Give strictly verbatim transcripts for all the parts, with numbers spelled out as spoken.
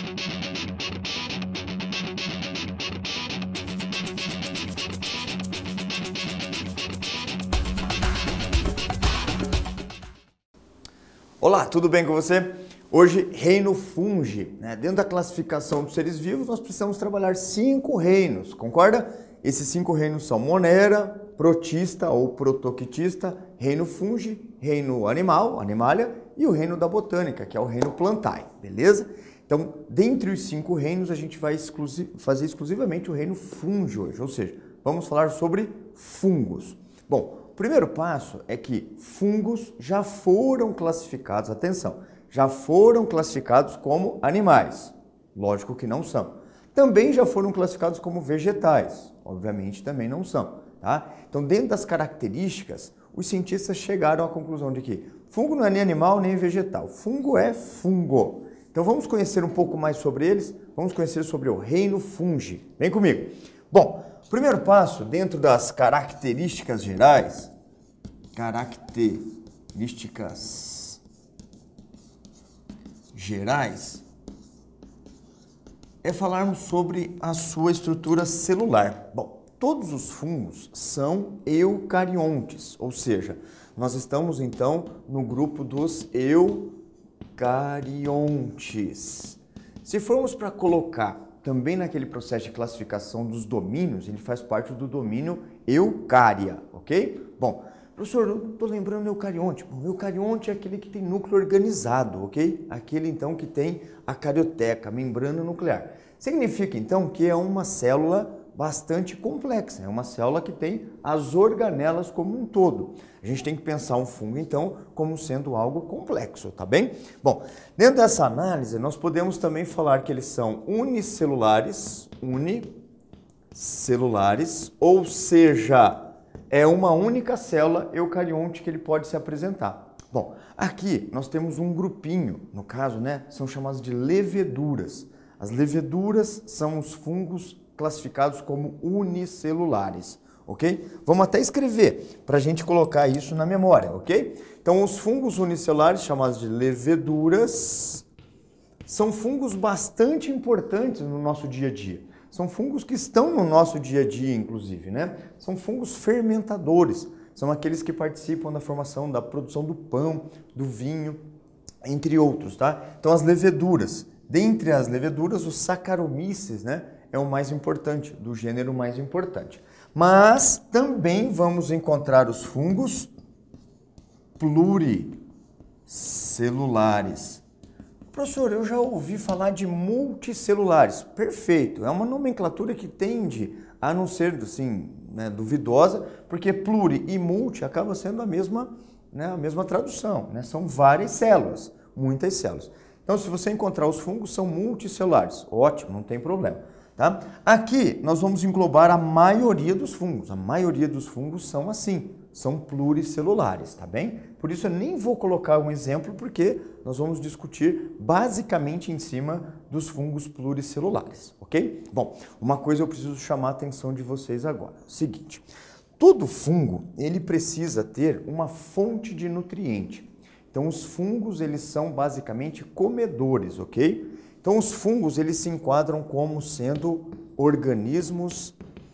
Olá, tudo bem com você? Hoje, reino fungi, né? Dentro da classificação dos seres vivos, nós precisamos trabalhar cinco reinos, concorda? Esses cinco reinos são Monera, Protista ou Protoctista, reino fungi, reino animal, animalia, e o reino da botânica, que é o reino plantae, beleza? Então, dentre os cinco reinos, a gente vai exclusi- fazer exclusivamente o reino fungi hoje, ou seja, vamos falar sobre fungos. Bom, o primeiro passo é que fungos já foram classificados, atenção, já foram classificados como animais, lógico que não são. Também já foram classificados como vegetais, obviamente também não são, tá? Então, dentro das características, os cientistas chegaram à conclusão de que fungo não é nem animal nem vegetal, fungo é fungo. Então, vamos conhecer um pouco mais sobre eles, vamos conhecer sobre o reino fungi. Vem comigo. Bom, o primeiro passo, dentro das características gerais, características gerais, é falarmos sobre a sua estrutura celular. Bom, todos os fungos são eucariontes, ou seja, nós estamos então no grupo dos eucariontes. Se formos para colocar também naquele processo de classificação dos domínios, ele faz parte do domínio eucária, ok? Bom, professor, eu estou lembrando eucarionte. Bom, eucarionte é aquele que tem núcleo organizado, ok? Aquele então que tem a carioteca, a membrana nuclear. Significa então que é uma célula bastante complexa, é uma célula que tem as organelas como um todo. A gente tem que pensar um fungo então como sendo algo complexo, tá bem? Bom, dentro dessa análise nós podemos também falar que eles são unicelulares, unicelulares, ou seja, é uma única célula eucarionte que ele pode se apresentar. Bom, aqui nós temos um grupinho, no caso, né, são chamados de leveduras. As leveduras são os fungos classificados como unicelulares, ok? Vamos até escrever para a gente colocar isso na memória, ok? Então, os fungos unicelulares, chamados de leveduras, são fungos bastante importantes no nosso dia a dia. São fungos que estão no nosso dia a dia, inclusive, né? São fungos fermentadores, são aqueles que participam da formação, da produção do pão, do vinho, entre outros, tá? Então, as leveduras, dentre as leveduras, os Saccharomyces, né? É o mais importante, do gênero mais importante. Mas também vamos encontrar os fungos pluricelulares. Professor, eu já ouvi falar de multicelulares. Perfeito, é uma nomenclatura que tende a não ser assim, né, duvidosa, porque pluri e multi acaba sendo a mesma, né, a mesma tradução, né? São várias células, muitas células. Então, se você encontrar os fungos, são multicelulares. Ótimo, não tem problema. Tá? Aqui nós vamos englobar a maioria dos fungos. A maioria dos fungos são assim, são pluricelulares, tá bem? Por isso eu nem vou colocar um exemplo, porque nós vamos discutir basicamente em cima dos fungos pluricelulares, ok? Bom, uma coisa eu preciso chamar a atenção de vocês agora. É o seguinte, todo fungo ele precisa ter uma fonte de nutriente. Então os fungos eles são basicamente comedores, ok? Então, os fungos eles se enquadram como sendo organismos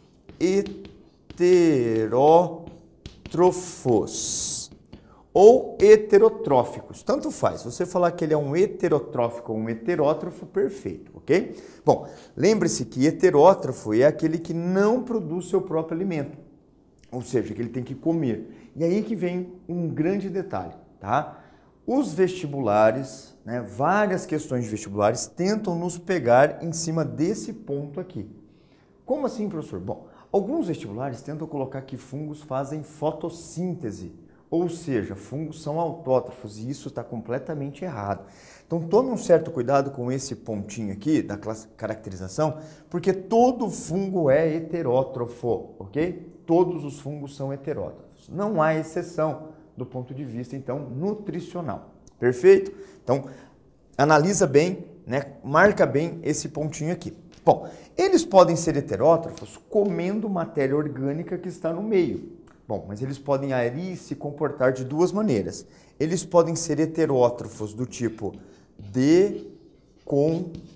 heterótrofos ou heterotróficos. Tanto faz, se você falar que ele é um heterotrófico ou um heterótrofo, perfeito, ok? Bom, lembre-se que heterótrofo é aquele que não produz seu próprio alimento, ou seja, que ele tem que comer. E aí que vem um grande detalhe, tá? Os vestibulares, né, várias questões de vestibulares tentam nos pegar em cima desse ponto aqui. Como assim, professor? Bom, alguns vestibulares tentam colocar que fungos fazem fotossíntese, ou seja, fungos são autótrofos, e isso está completamente errado. Então, tome um certo cuidado com esse pontinho aqui da caracterização, porque todo fungo é heterótrofo, ok? Todos os fungos são heterótrofos, não há exceção do ponto de vista, então, nutricional. Perfeito? Então, analisa bem, né? Marca bem esse pontinho aqui. Bom, eles podem ser heterótrofos comendo matéria orgânica que está no meio. Bom, mas eles podem aí se comportar de duas maneiras. Eles podem ser heterótrofos do tipo decomposição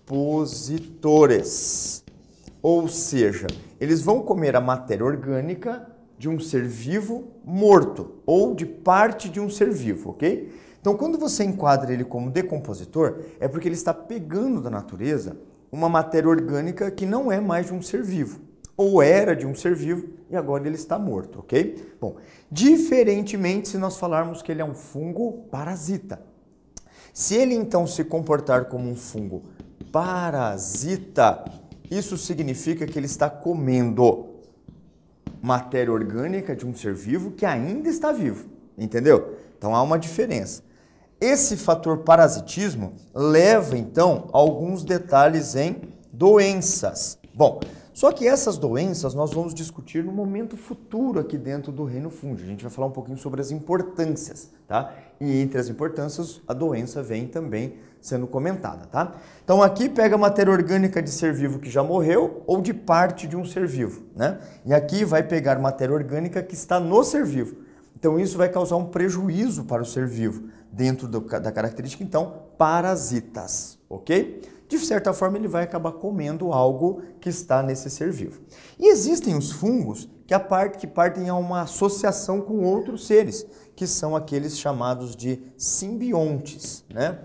decompositores. Ou seja, eles vão comer a matéria orgânica de um ser vivo morto ou de parte de um ser vivo, ok? Então, quando você enquadra ele como decompositor, é porque ele está pegando da natureza uma matéria orgânica que não é mais de um ser vivo, ou era de um ser vivo e agora ele está morto, ok? Bom, diferentemente se nós falarmos que ele é um fungo parasita. Se ele então se comportar como um fungo parasita, isso significa que ele está comendo matéria orgânica de um ser vivo que ainda está vivo, entendeu? Então há uma diferença. Esse fator parasitismo leva então a alguns detalhes em doenças. Bom, só que essas doenças nós vamos discutir no momento futuro aqui dentro do reino fúngico. A gente vai falar um pouquinho sobre as importâncias, tá? E entre as importâncias, a doença vem também sendo comentada, tá? Então aqui pega a matéria orgânica de ser vivo que já morreu ou de parte de um ser vivo, né? E aqui vai pegar matéria orgânica que está no ser vivo. Então isso vai causar um prejuízo para o ser vivo dentro do, da característica, então, parasitas, ok? De certa forma, ele vai acabar comendo algo que está nesse ser vivo. E existem os fungos que, a parte, que partem a uma associação com outros seres, que são aqueles chamados de simbiontes, né?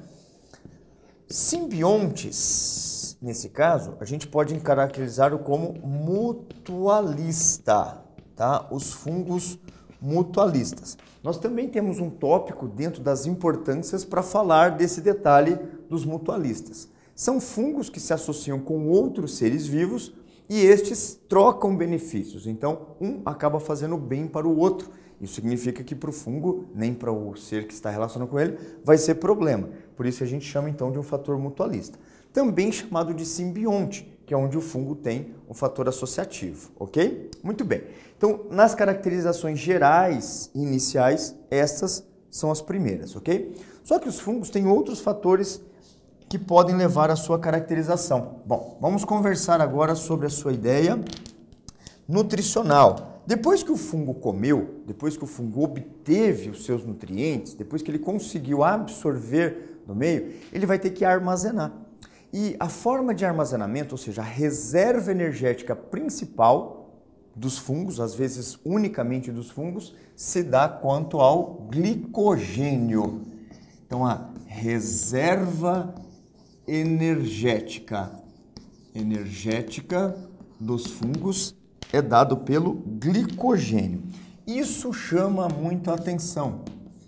Simbiontes, nesse caso, a gente pode caracterizá-lo como mutualista, tá? Os fungos mutualistas. Nós também temos um tópico dentro das importâncias para falar desse detalhe dos mutualistas. São fungos que se associam com outros seres vivos e estes trocam benefícios. Então, um acaba fazendo bem para o outro. Isso significa que para o fungo, nem para o ser que está relacionado com ele, vai ser problema. Por isso a gente chama então de um fator mutualista. Também chamado de simbionte, que é onde o fungo tem um fator associativo, ok? Muito bem. Então, nas caracterizações gerais e iniciais, estas são as primeiras, ok? Só que os fungos têm outros fatores que podem levar à sua caracterização. Bom, vamos conversar agora sobre a sua ideia nutricional. Depois que o fungo comeu, depois que o fungo obteve os seus nutrientes, depois que ele conseguiu absorver no meio, ele vai ter que armazenar. E a forma de armazenamento, ou seja, a reserva energética principal dos fungos, às vezes unicamente dos fungos, se dá quanto ao glicogênio. Então, a reserva energética, energética dos fungos é dado pelo glicogênio. Isso chama muito a atenção.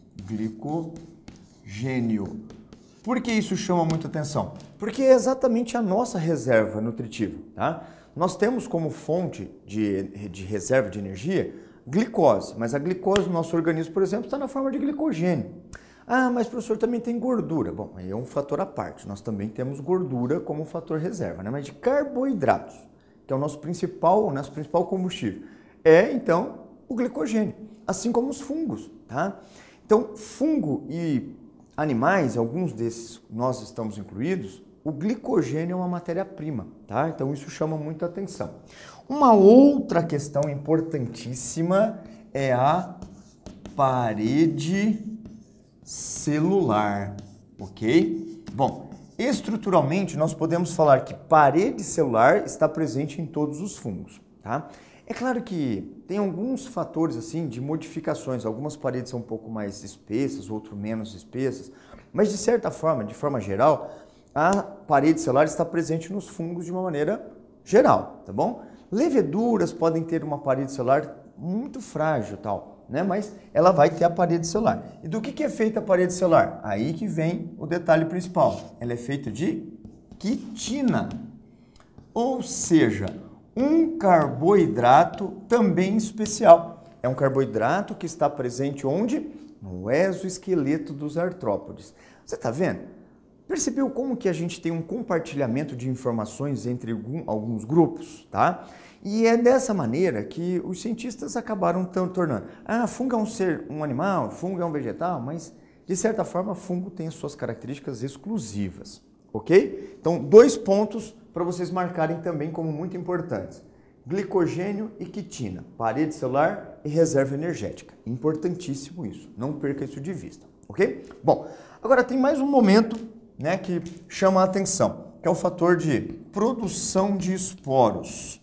Glicogênio. Por que isso chama muito a atenção? Porque é exatamente a nossa reserva nutritiva, tá? Nós temos como fonte de, de reserva de energia glicose, mas a glicose do nosso organismo, por exemplo, está na forma de glicogênio. Ah, mas professor, também tem gordura. Bom, aí é um fator à parte. Nós também temos gordura como fator reserva, né? Mas de carboidratos, que é o nosso principal, o nosso principal combustível, é então o glicogênio, assim como os fungos, tá? Então, fungo e animais, alguns desses nós estamos incluídos, o glicogênio é uma matéria-prima, tá? Então isso chama muito a atenção. Uma outra questão importantíssima é a parede celular, ok? Bom, estruturalmente nós podemos falar que parede celular está presente em todos os fungos, tá? É claro que tem alguns fatores assim de modificações, algumas paredes são um pouco mais espessas, outras menos espessas, mas de certa forma, de forma geral, a parede celular está presente nos fungos de uma maneira geral, tá bom? Leveduras podem ter uma parede celular muito frágil, tal, né? Mas ela vai ter a parede celular. E do que que é feita a parede celular? Aí que vem o detalhe principal. Ela é feita de quitina, ou seja, um carboidrato também especial. É um carboidrato que está presente onde? No exoesqueleto dos artrópodes. Você está vendo? Percebeu como que a gente tem um compartilhamento de informações entre alguns grupos, tá? E é dessa maneira que os cientistas acabaram tornando. Ah, fungo é um ser, um animal, fungo é um vegetal, mas de certa forma fungo tem as suas características exclusivas, ok? Então, dois pontos para vocês marcarem também como muito importantes. Glicogênio e quitina, parede celular e reserva energética. Importantíssimo isso, não perca isso de vista, ok? Bom, agora tem mais um momento, né, que chama a atenção. que é o fator de produção de esporos.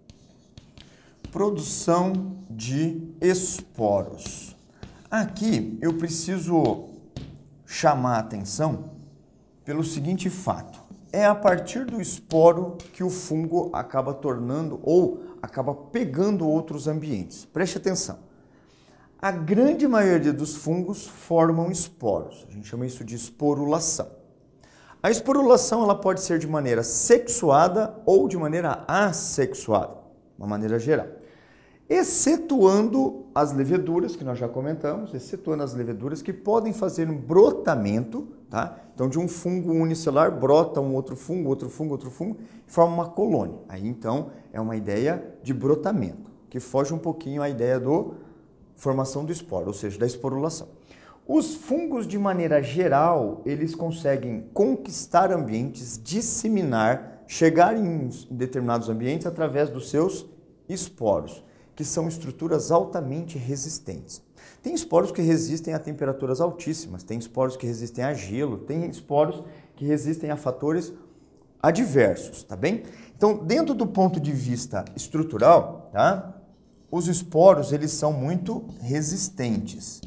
Produção de esporos. Aqui eu preciso chamar a atenção pelo seguinte fato. É a partir do esporo que o fungo acaba tornando ou acaba pegando outros ambientes. Preste atenção. A grande maioria dos fungos formam esporos. A gente chama isso de esporulação. A esporulação ela pode ser de maneira sexuada ou de maneira assexuada, de uma maneira geral. Excetuando as leveduras, que nós já comentamos, excetuando as leveduras que podem fazer um brotamento, tá? Então, de um fungo unicelular brota um outro fungo, outro fungo, outro fungo, e forma uma colônia. Aí, então, é uma ideia de brotamento, que foge um pouquinho à ideia da formação do esporo, ou seja, da esporulação. Os fungos, de maneira geral, eles conseguem conquistar ambientes, disseminar, chegar em determinados ambientes através dos seus esporos, que são estruturas altamente resistentes. Tem esporos que resistem a temperaturas altíssimas, tem esporos que resistem a gelo, tem esporos que resistem a fatores adversos, tá bem? Então, dentro do ponto de vista estrutural, tá? Os esporos, eles são muito resistentes.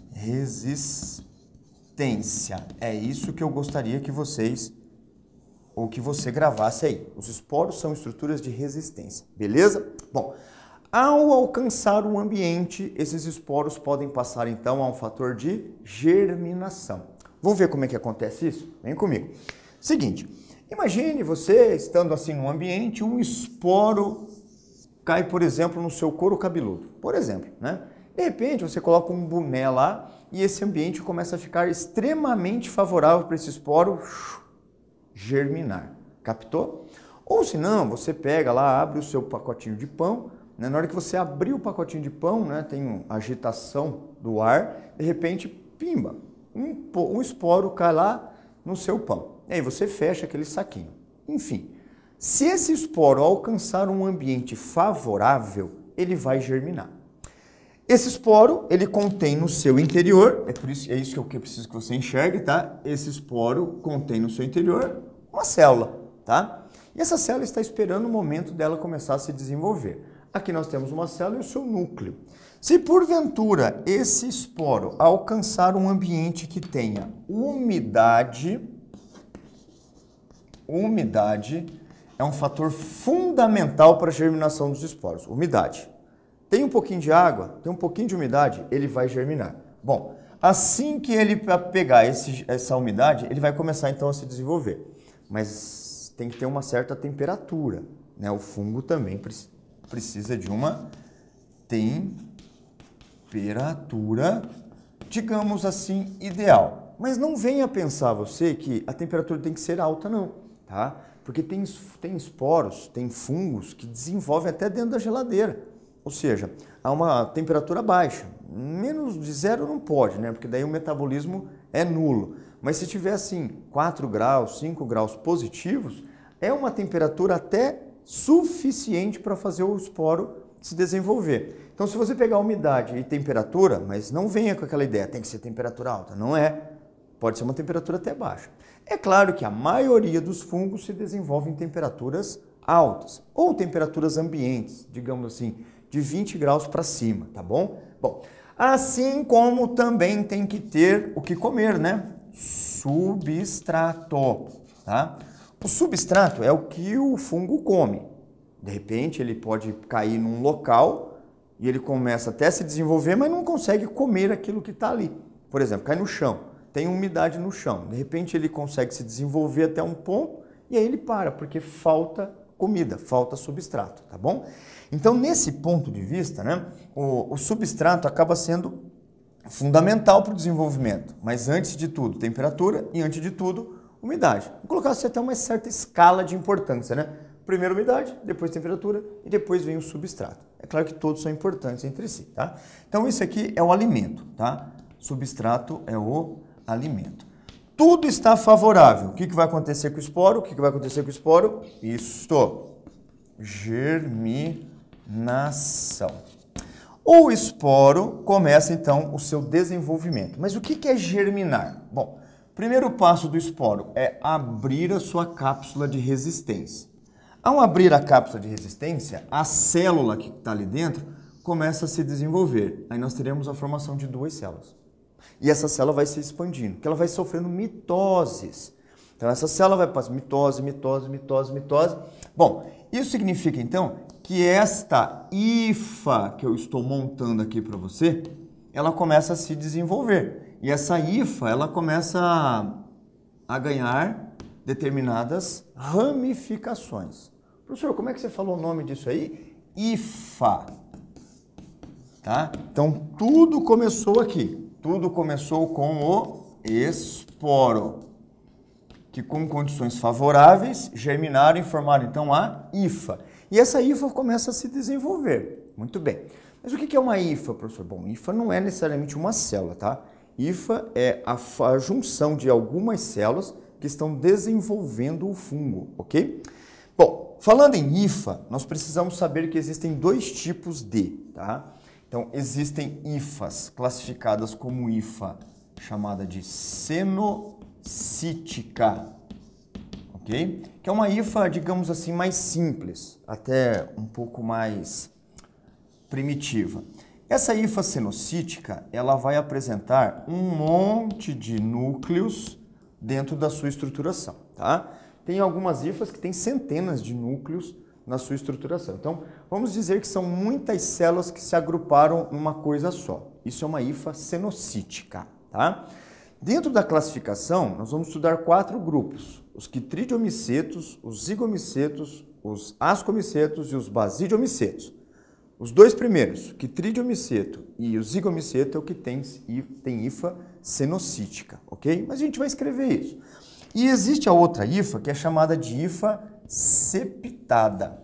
Resistência. É isso que eu gostaria que vocês, ou que você gravasse aí. Os esporos são estruturas de resistência, beleza? Bom, ao alcançar o ambiente, esses esporos podem passar então a um fator de germinação. Vamos ver como é que acontece isso? Vem comigo. Seguinte, imagine você estando assim no ambiente, um esporo cai, por exemplo, no seu couro cabeludo, por exemplo, né? De repente você coloca um boné lá e esse ambiente começa a ficar extremamente favorável para esse esporo germinar. Captou? Ou se não, você pega lá, abre o seu pacotinho de pão. Na hora que você abrir o pacotinho de pão, né, tem uma agitação do ar, de repente, pimba, um, um esporo cai lá no seu pão. E aí você fecha aquele saquinho. Enfim, se esse esporo alcançar um ambiente favorável, ele vai germinar. Esse esporo, ele contém no seu interior, é, por isso, é isso que eu preciso que você enxergue, tá? Esse esporo contém no seu interior uma célula, tá? E essa célula está esperando o momento dela começar a se desenvolver. Aqui nós temos uma célula e o seu núcleo. Se porventura esse esporo alcançar um ambiente que tenha umidade, umidade é um fator fundamental para a germinação dos esporos. Umidade. Tem um pouquinho de água, tem um pouquinho de umidade, ele vai germinar. Bom, assim que ele pegar esse, essa umidade, ele vai começar então a se desenvolver. Mas tem que ter uma certa temperatura, né? O fungo também precisa. Precisa de uma temperatura, digamos assim, ideal. Mas não venha pensar você que a temperatura tem que ser alta, não, tá? Porque tem, tem esporos, tem fungos que desenvolvem até dentro da geladeira. Ou seja, a uma temperatura baixa. Menos de zero não pode, né? Porque daí o metabolismo é nulo. Mas se tiver assim, quatro graus, cinco graus positivos, é uma temperatura até suficiente para fazer o esporo se desenvolver. Então, se você pegar umidade e temperatura, mas não venha com aquela ideia, tem que ser temperatura alta, não é. Pode ser uma temperatura até baixa. É claro que a maioria dos fungos se desenvolve em temperaturas altas, ou temperaturas ambientes, digamos assim, de vinte graus para cima, tá bom? Bom, assim como também tem que ter o que comer, né? Substrato, tá? O substrato é o que o fungo come. De repente, ele pode cair num local e ele começa até a se desenvolver, mas não consegue comer aquilo que está ali. Por exemplo, cai no chão, tem umidade no chão. De repente, ele consegue se desenvolver até um ponto e aí ele para, porque falta comida, falta substrato, tá bom? Então, nesse ponto de vista, né, o, o substrato acaba sendo fundamental para o desenvolvimento. Mas antes de tudo, temperatura e antes de tudo, umidade. Vou colocar assim até uma certa escala de importância, né? Primeiro umidade, depois temperatura e depois vem o substrato. É claro que todos são importantes entre si, tá? Então isso aqui é o alimento, tá? Substrato é o alimento. Tudo está favorável. O que, que vai acontecer com o esporo? O que, que vai acontecer com o esporo? Isto. Germinação. O esporo começa então o seu desenvolvimento. Mas o que, que é germinar? Bom, Primeiro passo do esporo é abrir a sua cápsula de resistência. Ao abrir a cápsula de resistência, a célula que está ali dentro começa a se desenvolver. Aí nós teremos a formação de duas células. E essa célula vai se expandindo, porque ela vai sofrendo mitoses. Então essa célula vai passar mitose, mitose, mitose, mitose. Bom, isso significa então que esta hifa que eu estou montando aqui para você, ela começa a se desenvolver. E essa hifa, ela começa a, a ganhar determinadas ramificações. Professor, como é que você falou o nome disso aí? Hifa. Tá? Então tudo começou aqui. Tudo começou com o esporo, que com condições favoráveis germinaram e formaram então a hifa. E essa hifa começa a se desenvolver. Muito bem. Mas o que é uma hifa, professor? Bom, hifa não é necessariamente uma célula, tá? Hifa é a, a junção de algumas células que estão desenvolvendo o fungo, ok? Bom, falando em hifa, nós precisamos saber que existem dois tipos de, tá? Então, existem hifas classificadas como hifa chamada de cenocítica, ok? Que é uma hifa, digamos assim, mais simples, até um pouco mais primitiva. Essa hifa cenocítica, ela vai apresentar um monte de núcleos dentro da sua estruturação, tá? Tem algumas hifas que têm centenas de núcleos na sua estruturação. Então, vamos dizer que são muitas células que se agruparam numa coisa só. Isso é uma hifa cenocítica, tá? Dentro da classificação, nós vamos estudar quatro grupos: os quitridiomicetos, os zigomicetos, os ascomicetos e os basidiomicetos. Os dois primeiros, o quitridiomiceto e o zigomiceto, é o que tem, tem hifa cenocítica, ok? Mas a gente vai escrever isso. E existe a outra hifa, que é chamada de hifa septada.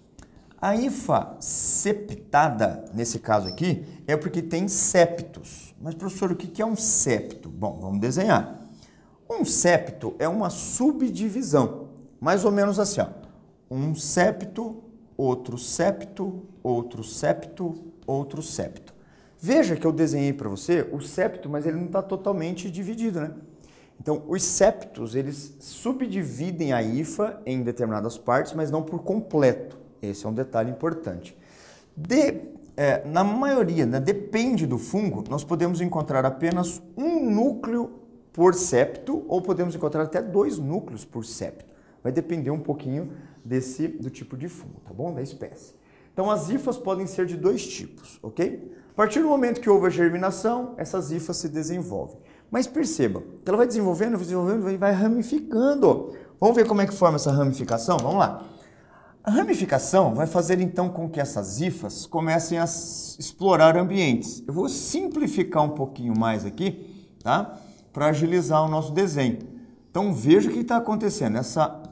A hifa septada, nesse caso aqui, é porque tem septos. Mas, professor, o que é um septo? Bom, vamos desenhar. Um septo é uma subdivisão, mais ou menos assim, ó. Um septo, outro septo, outro septo, outro septo. Veja que eu desenhei para você o septo, mas ele não está totalmente dividido, né? Então, os septos, eles subdividem a hifa em determinadas partes, mas não por completo. Esse é um detalhe importante. De, é, na maioria, né, depende do fungo, nós podemos encontrar apenas um núcleo por septo, ou podemos encontrar até dois núcleos por septo. Vai depender um pouquinho desse, do tipo de fungo, tá bom? Da espécie. Então, as hifas podem ser de dois tipos, ok? A partir do momento que houve a germinação, essas hifas se desenvolvem. Mas perceba, que ela vai desenvolvendo, vai desenvolvendo e vai ramificando. Vamos ver como é que forma essa ramificação? Vamos lá. A ramificação vai fazer então com que essas hifas comecem a explorar ambientes. Eu vou simplificar um pouquinho mais aqui, tá? Para agilizar o nosso desenho. Então veja o que está acontecendo. Essa,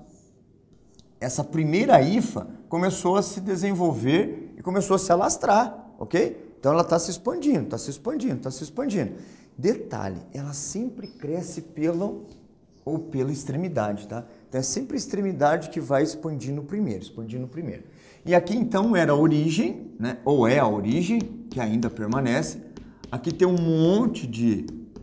essa primeira hifa começou a se desenvolver e começou a se alastrar, ok? Então ela está se expandindo, está se expandindo, está se expandindo. Detalhe, ela sempre cresce pela ou pela extremidade, tá? Então é sempre a extremidade que vai expandindo primeiro, expandindo primeiro. E aqui então era a origem, né? Ou é a origem, que ainda permanece. Aqui tem um monte de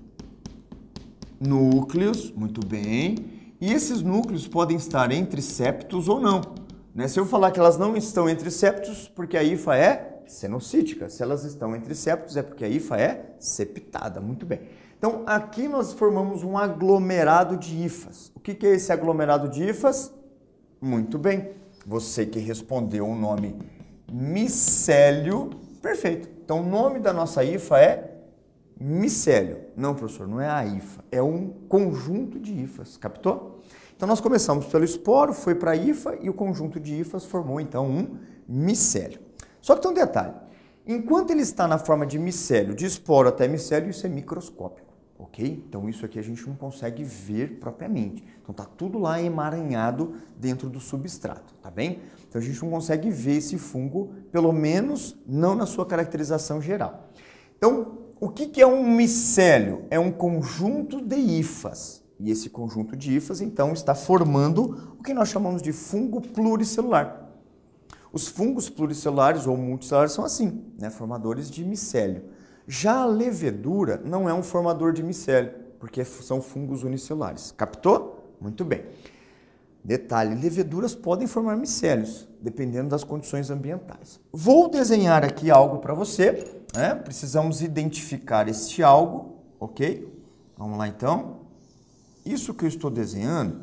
núcleos, muito bem. E esses núcleos podem estar entre septos ou não, né? Se eu falar que elas não estão entre septos, porque a hifa é cenocítica. Se elas estão entre septos, é porque a hifa é septada. Muito bem. Então, aqui nós formamos um aglomerado de hifas. O que é esse aglomerado de hifas? Muito bem. Você que respondeu o nome micélio, perfeito. Então, o nome da nossa hifa é micélio. Não, professor, não é a hifa. É um conjunto de hifas. Captou? Então, nós começamos pelo esporo, foi para a hifa e o conjunto de hifas formou, então, um micélio. Só que tem um detalhe, enquanto ele está na forma de micélio, de esporo até micélio, isso é microscópico, ok? Então isso aqui a gente não consegue ver propriamente. Então tá tudo lá emaranhado dentro do substrato, tá bem? Então a gente não consegue ver esse fungo, pelo menos não na sua caracterização geral. Então, o que que é um micélio? É um conjunto de hifas. E esse conjunto de hifas, então, está formando o que nós chamamos de fungo pluricelular. Os fungos pluricelulares ou multicelulares são assim, né? Formadores de micélio. Já a levedura não é um formador de micélio, porque são fungos unicelulares. Captou? Muito bem. Detalhe, leveduras podem formar micélios, dependendo das condições ambientais. Vou desenhar aqui algo para você, né? Precisamos identificar este algo, ok? Vamos lá então. Isso que eu estou desenhando,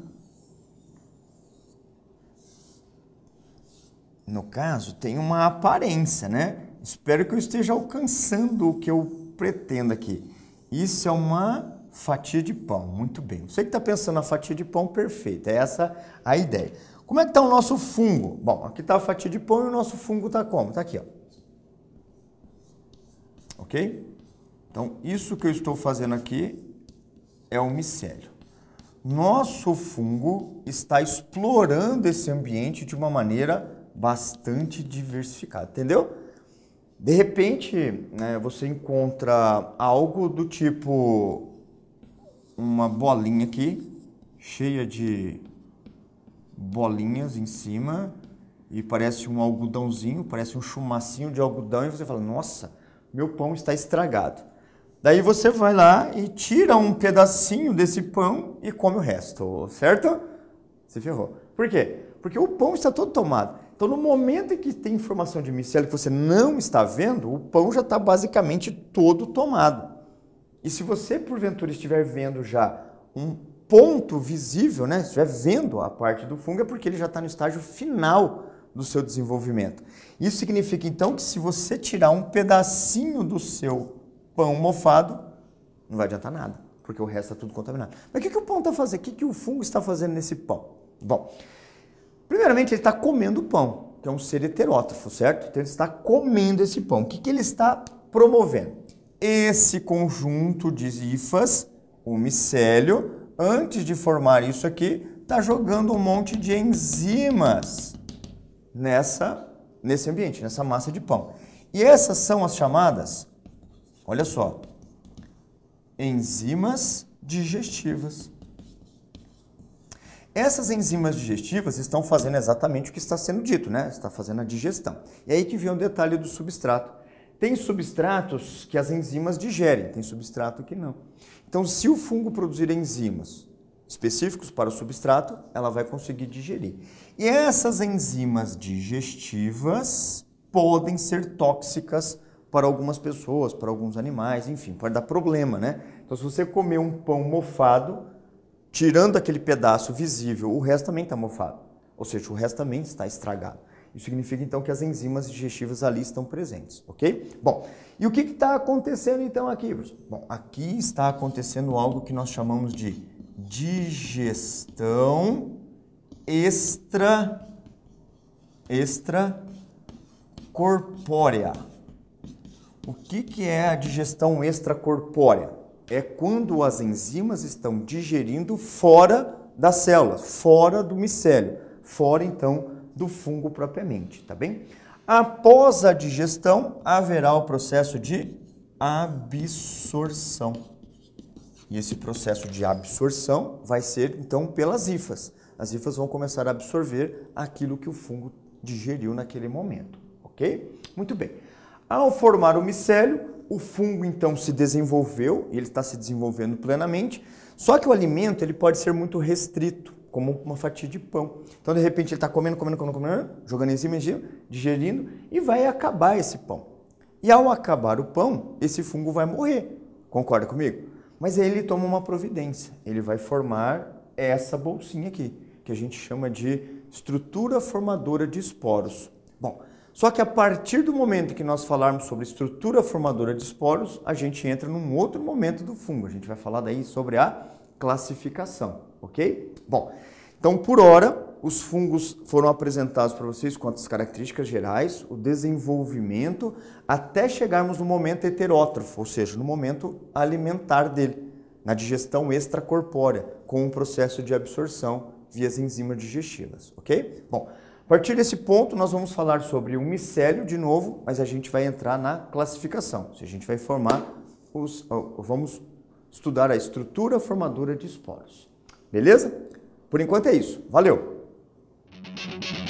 no caso, tem uma aparência, né? Espero que eu esteja alcançando o que eu pretendo aqui. Isso é uma fatia de pão, muito bem. Você que está pensando na fatia de pão, perfeito. É essa a ideia. Como é que está o nosso fungo? Bom, aqui está a fatia de pão e o nosso fungo está como? Está aqui, ó. Ok? Então, isso que eu estou fazendo aqui é o micélio. Nosso fungo está explorando esse ambiente de uma maneira bastante diversificada, entendeu? De repente, né, você encontra algo do tipo uma bolinha aqui, cheia de bolinhas em cima, e parece um algodãozinho, parece um chumacinho de algodão, e você fala, nossa, meu pão está estragado. Daí você vai lá e tira um pedacinho desse pão e come o resto, certo? Você ferrou. Por quê? Porque o pão está todo tomado. Então, no momento em que tem informação de micélio que você não está vendo, o pão já está basicamente todo tomado. E se você, porventura, estiver vendo já um ponto visível, né, estiver vendo a parte do fungo, é porque ele já está no estágio final do seu desenvolvimento. Isso significa, então, que se você tirar um pedacinho do seu pão mofado, não vai adiantar nada, porque o resto está tudo contaminado. Mas o que, que o pão está fazendo? O que, que o fungo está fazendo nesse pão? Bom, primeiramente ele está comendo o pão, que é um ser heterótrofo, certo? Então ele está comendo esse pão. O que, que ele está promovendo? Esse conjunto de hifas, o micélio, antes de formar isso aqui, está jogando um monte de enzimas nessa, nesse ambiente, nessa massa de pão. E essas são as chamadas, olha só, enzimas digestivas. Essas enzimas digestivas estão fazendo exatamente o que está sendo dito, né? Está fazendo a digestão. E aí que vem o detalhe do substrato. Tem substratos que as enzimas digerem, tem substrato que não. Então, se o fungo produzir enzimas específicos para o substrato, ela vai conseguir digerir. E essas enzimas digestivas podem ser tóxicas para algumas pessoas, para alguns animais, enfim, pode dar problema, né? Então, se você comer um pão mofado, tirando aquele pedaço visível, o resto também está mofado. Ou seja, o resto também está estragado. Isso significa, então, que as enzimas digestivas ali estão presentes, ok? Bom, e o que está acontecendo, então, aqui, professor? Bom, aqui está acontecendo algo que nós chamamos de digestão extra, extracorpórea. O que, que é a digestão extracorpórea? É quando as enzimas estão digerindo fora das células, fora do micélio, fora, então, do fungo propriamente, tá bem? Após a digestão, haverá o processo de absorção. E esse processo de absorção vai ser, então, pelas hifas. As hifas vão começar a absorver aquilo que o fungo digeriu naquele momento, ok? Muito bem. Ao formar o micélio, o fungo, então, se desenvolveu, ele está se desenvolvendo plenamente, só que o alimento ele pode ser muito restrito, como uma fatia de pão. Então, de repente, ele está comendo, comendo, comendo, comendo, jogando enzima, digerindo, e vai acabar esse pão. E ao acabar o pão, esse fungo vai morrer. Concorda comigo? Mas aí ele toma uma providência. Ele vai formar essa bolsinha aqui, que a gente chama de estrutura formadora de esporos. Bom, só que a partir do momento que nós falarmos sobre estrutura formadora de esporos, a gente entra num outro momento do fungo. A gente vai falar daí sobre a classificação, ok? Bom, então por hora, os fungos foram apresentados para vocês com as características gerais, o desenvolvimento, até chegarmos no momento heterótrofo, ou seja, no momento alimentar dele, na digestão extracorpórea, com o processo de absorção via as enzimas digestivas, ok? Bom, a partir desse ponto, nós vamos falar sobre o micélio de novo, mas a gente vai entrar na classificação. A gente vai formar os... Vamos estudar a estrutura formadora de esporos. Beleza? Por enquanto é isso. Valeu!